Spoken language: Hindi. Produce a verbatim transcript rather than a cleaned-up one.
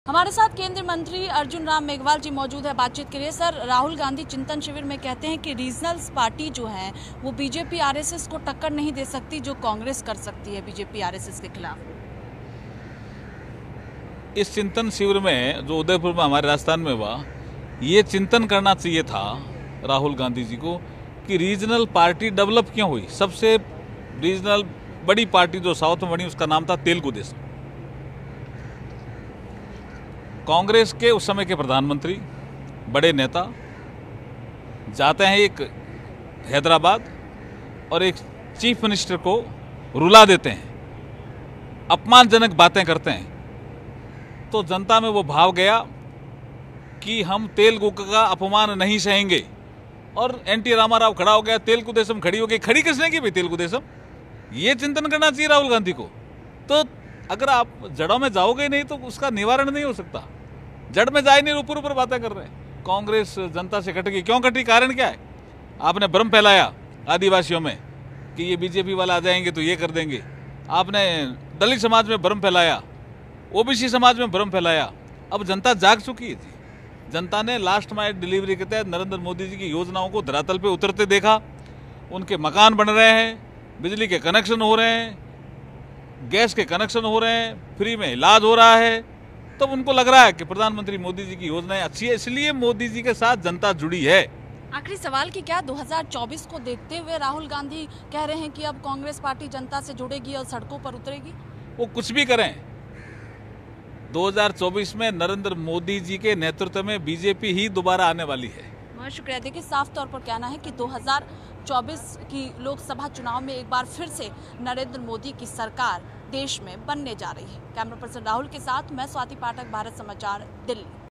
हमारे साथ केंद्रीय मंत्री अर्जुन राम मेघवाल जी मौजूद है बातचीत के लिए। सर, राहुल गांधी चिंतन शिविर में कहते हैं कि रीजनल पार्टी जो है वो बीजेपी आरएसएस को टक्कर नहीं दे सकती जो कांग्रेस कर सकती है बीजेपी आरएसएस के खिलाफ। इस चिंतन शिविर में जो उदयपुर में हमारे राजस्थान में हुआ, ये चिंतन करना चाहिए था राहुल गांधी जी को कि रीजनल पार्टी डेवलप क्यों हुई। सबसे रीजनल बड़ी पार्टी जो साउथ में बनी उसका नाम था तेलुगु देशम। कांग्रेस के उस समय के प्रधानमंत्री बड़े नेता जाते हैं एक हैदराबाद और एक चीफ मिनिस्टर को रुला देते हैं, अपमानजनक बातें करते हैं, तो जनता में वो भाव गया कि हम तेलुगु का अपमान नहीं सहेंगे और एनटी रामाराव खड़ा हो गया, तेलुगु देशम खड़ी हो गई। खड़ी किसने की भाई तेलुगु देशम? ये चिंतन करना चाहिए राहुल गांधी को। तो अगर आप जड़ों में जाओगे नहीं तो उसका निवारण नहीं हो सकता। जड़ में जाए नहीं, ऊपर ऊपर बातें कर रहे हैं। कांग्रेस जनता से कट गई, क्यों कटी? कारण क्या है? आपने भ्रम फैलाया आदिवासियों में कि ये बीजेपी वाला आ जाएंगे तो ये कर देंगे। आपने दलित समाज में भ्रम फैलाया, ओबीसी समाज में भ्रम फैलाया। अब जनता जाग चुकी है जी। जनता ने लास्ट माइल डिलीवरी के तहत नरेंद्र मोदी जी की योजनाओं को धरातल पे उतरते देखा। उनके मकान बन रहे हैं, बिजली के कनेक्शन हो रहे हैं, गैस के कनेक्शन हो रहे हैं, फ्री में इलाज हो रहा है। तब तो उनको लग रहा है कि प्रधानमंत्री मोदी जी की योजनाएं अच्छी है, इसलिए मोदी जी के साथ जनता जुड़ी है। आखिरी सवाल कि क्या दो हज़ार चौबीस को देखते हुए राहुल गांधी कह रहे हैं कि अब कांग्रेस पार्टी जनता से जुड़ेगी और सड़कों पर उतरेगी? वो कुछ भी करें, दो हज़ार चौबीस में नरेंद्र मोदी जी के नेतृत्व में बीजेपी ही दोबारा आने वाली है। बहुत शुक्रिया। देखिए, साफ तौर पर कहना है कि दो हज़ार चौबीस की लोकसभा चुनाव में एक बार फिर से नरेंद्र मोदी की सरकार देश में बनने जा रही है। कैमरा पर्सन राहुल के साथ मैं स्वाति पाठक, भारत समाचार, दिल्ली।